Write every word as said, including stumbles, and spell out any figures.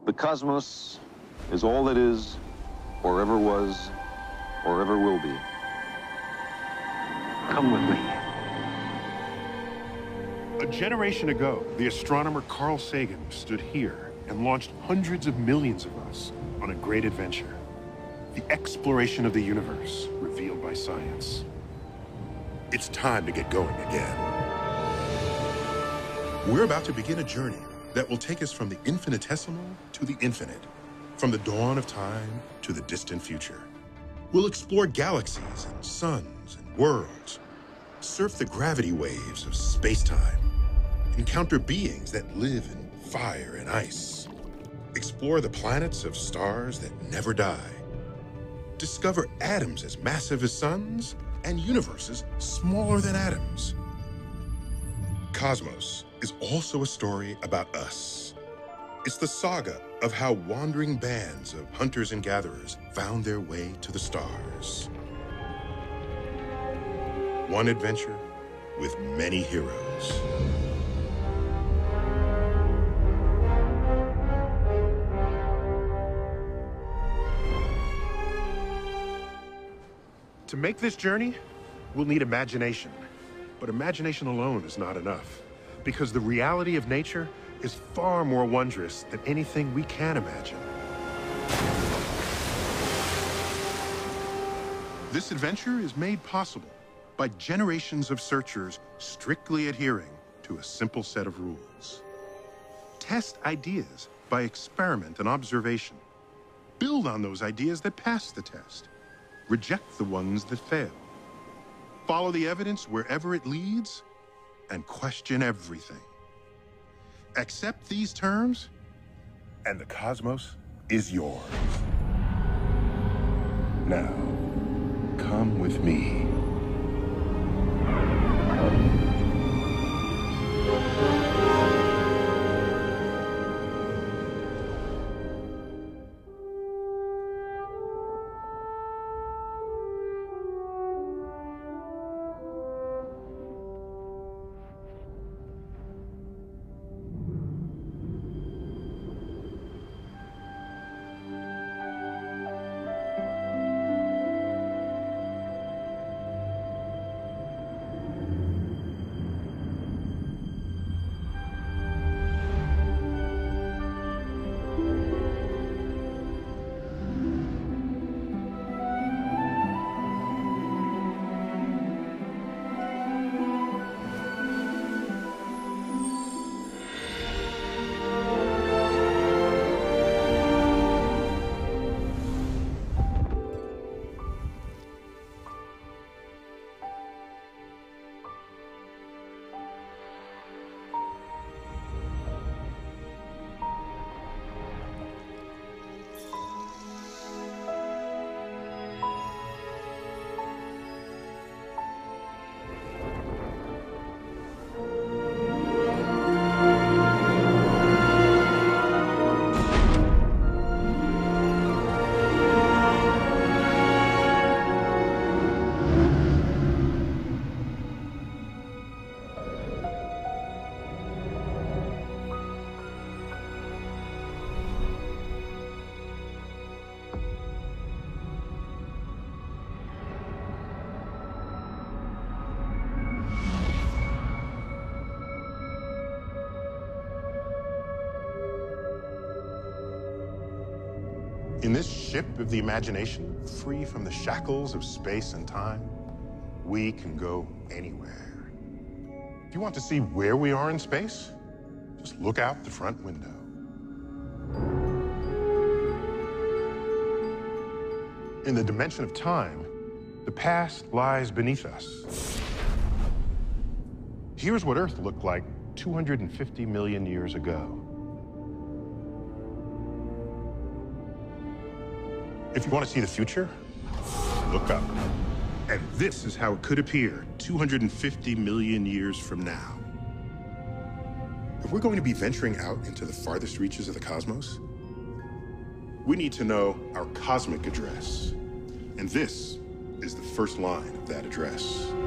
The cosmos is all that is, or ever was, or ever will be. Come with me. A generation ago, the astronomer Carl Sagan stood here and launched hundreds of millions of us on a great adventure. The exploration of the universe revealed by science. It's time to get going again. We're about to begin a journey that will take us from the infinitesimal to the infinite, from the dawn of time to the distant future. We'll explore galaxies and suns and worlds, surf the gravity waves of space-time, encounter beings that live in fire and ice, explore the planets of stars that never die, discover atoms as massive as suns and universes smaller than atoms. Cosmos is also a story about us. It's the saga of how wandering bands of hunters and gatherers found their way to the stars. One adventure with many heroes. To make this journey, we'll need imagination. But imagination alone is not enough, because the reality of nature is far more wondrous than anything we can imagine. This adventure is made possible by generations of searchers strictly adhering to a simple set of rules. Test ideas by experiment and observation. Build on those ideas that pass the test. Reject the ones that fail. Follow the evidence wherever it leads, and question everything. Accept these terms, and the cosmos is yours. Now, come with me. In this ship of the imagination, free from the shackles of space and time, we can go anywhere. If you want to see where we are in space, just look out the front window. In the dimension of time, the past lies beneath us. Here's what Earth looked like two hundred fifty million years ago. If you want to see the future, look up. And this is how it could appear two hundred fifty million years from now. If we're going to be venturing out into the farthest reaches of the cosmos, we need to know our cosmic address. And this is the first line of that address.